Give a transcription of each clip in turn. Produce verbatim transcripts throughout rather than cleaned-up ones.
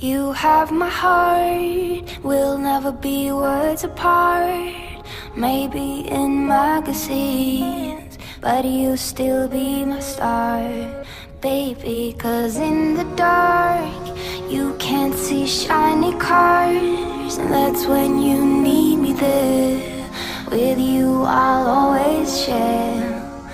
You have my heart, we'll never be words apart. Maybe in magazines, but you'll still be my star, baby. Cause in the dark, you can't see shiny cars, and that's when you need me there. With you I'll always share.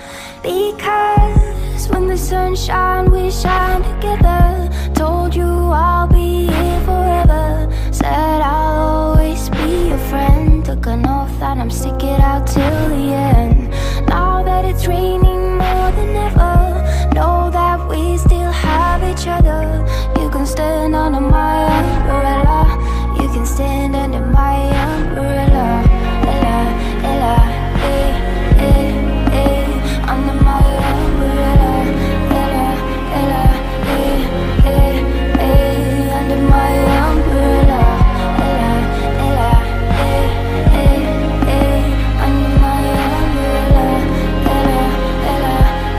Because when the sun shines, we shine together. Told you I'll be here forever. Said I'll always be your friend. Took an oath that I'm stick it out till the end. Now that it's raining more than ever, know that we still have each other. You can stand under my umbrella. You can stand under my umbrella. Ella, Ella, eh, eh, eh, under my umbrella. Ella, Ella, eh, eh, eh, under my umbrella. Ella, Ella, eh, eh, eh, under my umbrella. Ella, Ella,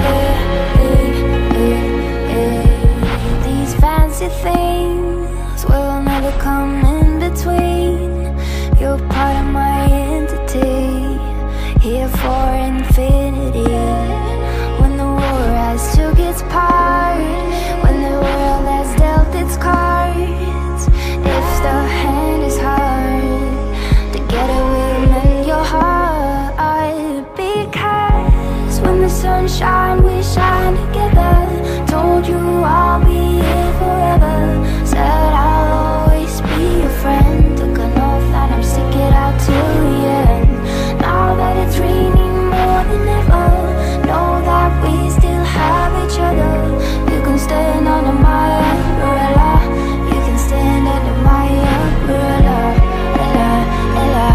eh, eh, eh, eh. These fancy things will never come in between. You're part of my entity, here for infinity. When the war has took its part, when the world has dealt its cards, if the hand is hard, together we'll mend your heart. Because when the sun shines, we shine together. Told you I'll be here forever. Said I'll always be your friend. Took an oath that I'm stick it out till the end. Now that it's raining more than ever, know that we still have each other. You can stand under my umbrella. You can stand under my umbrella. Ella, Ella,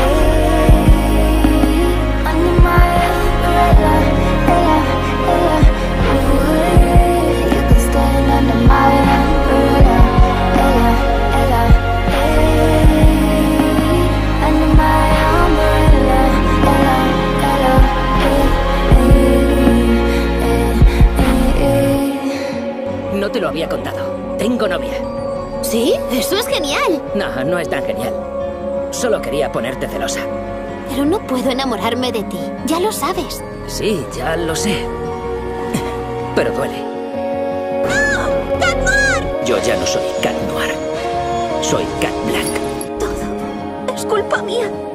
hey, under my umbrella. Ella, Ella, ooh, you can stand under my umbrella. Ella, Ella, hey, under my umbrella. Ella, Ella, eh, eh, eh, eh. No te lo había contado. Tengo novia. ¿Sí? ¡Eso es genial! No, no es tan genial. Solo quería ponerte celosa. Pero no puedo enamorarme de ti, ya lo sabes. Sí, ya lo sé. Pero duele. ¡No! ¡Cat Noir! Yo ya no soy Cat Noir. Soy Cat Black. Todo es culpa mía.